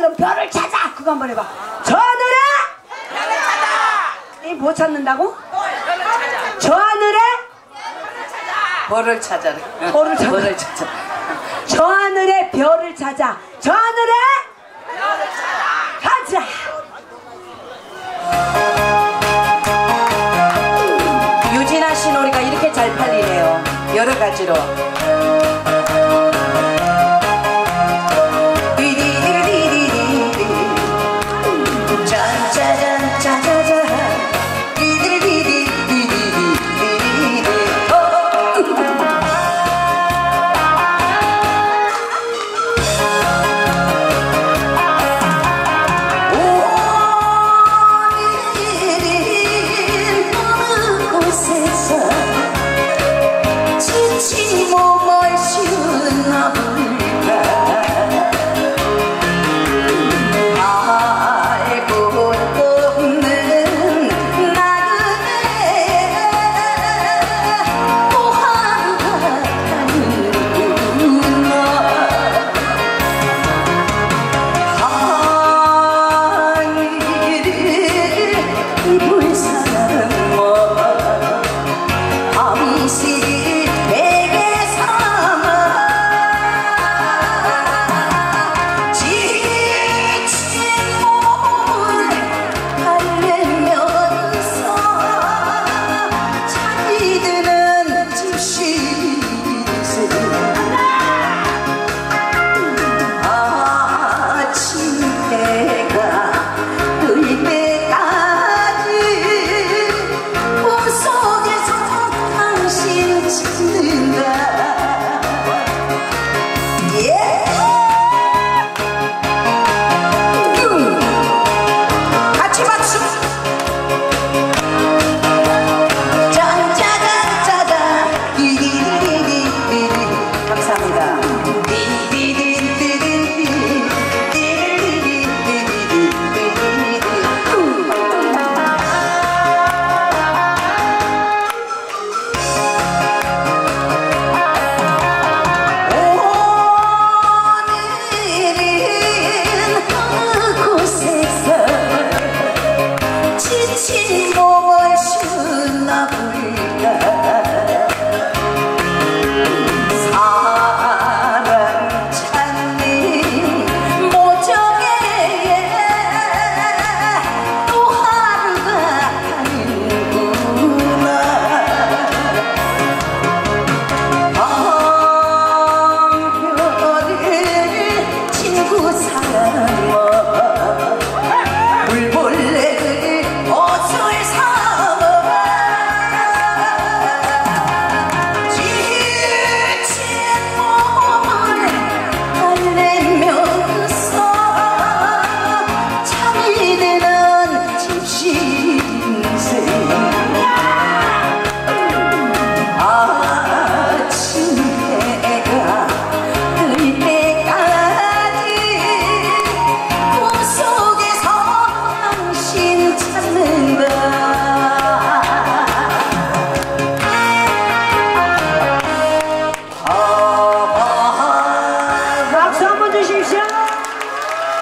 그럼 별을 찾아. 그거 한번 해봐. 저 하늘에 별을 찾아. 이 뭐 찾는다고? 저 하늘에 벌을 찾아라. 벌을 찾아. 벌을 찾아. 저 하늘에 별을 찾아. 저 하늘에 별을 찾아. 가자. 유진아 씨 노래가 이렇게 잘 팔리네요. 여러 가지로.